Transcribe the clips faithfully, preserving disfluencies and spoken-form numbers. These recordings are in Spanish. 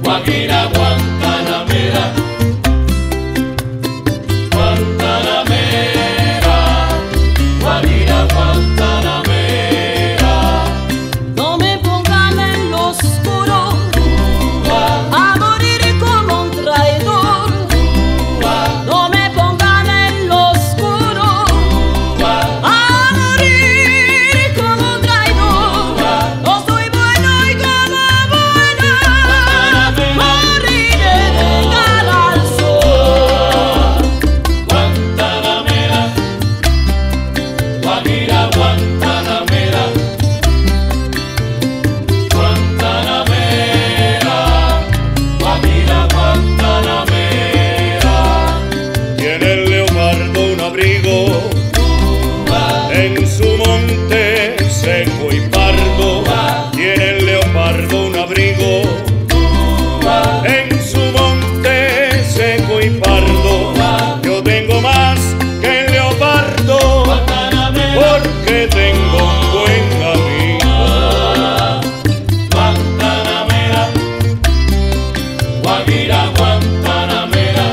Guajira, Guantanamera, Guantanamera, Guajira, Guantanamera. No me pongan en lo oscuro Cuba, a morir como un traidor. Cuba, No me pongan en lo oscuro Cuba, a morir como un traidor. No soy bueno y como buena moriré de cara al sol. Guantanamera, Guajira, Guantanamera, Guantanamera, Guajira, Guantanamera. Tiene el leopardo un abrigo Cuba, en su monte seco y pardo. Tiene el leopardo un abrigo Cuba, en su monte seco y pardo. Yo tengo más que el leopardo Guantanamera, porque tengo un buen amigo. Guantanamera, Guajira, Guantanamera,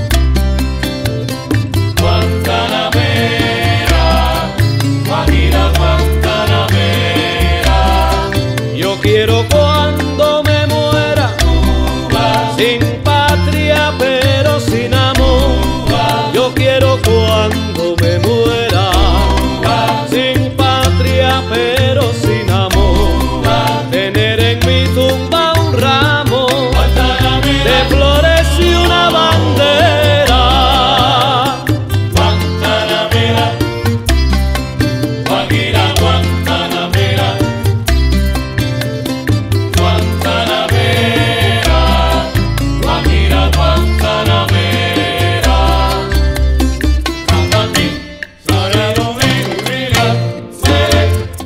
Guantanamera, Guajira, Guantanamera. Yo quiero cuando me muera, Cuba, sin patria pero sin amor. Yo quiero cuando me muera, sin patria pero sin amor, tener en mi tumba un ramo de Guantanamera, flores y una bandera. Guantanamera, Guajira, Guantanamera, Guantanamera, Guajira, Guantanamera. Cantati, sarero mi vida, sere.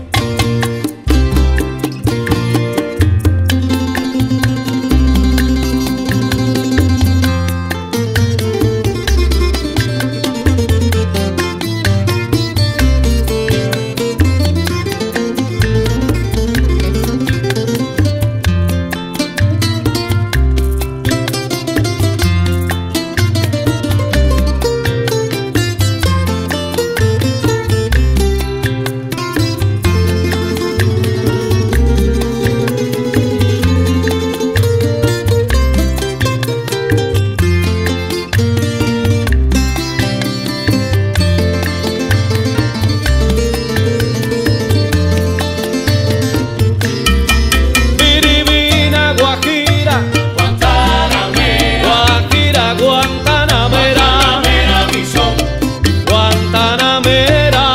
Miribina, Guajira, Guantanamera, Guajira, Guantanamera, Guantanamera, mi son. Guantanamera,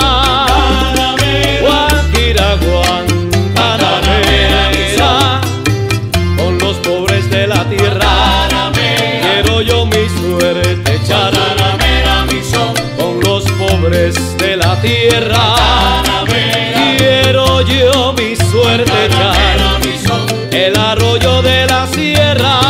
Guajira, Guantanamera. Con los pobres de la tierra quiero yo mi suerte echar. Guantanamera, mi son. Con los pobres de la tierra quiero yo mi suerte echar. Guantanamera, mi son. El arroyo de la sierra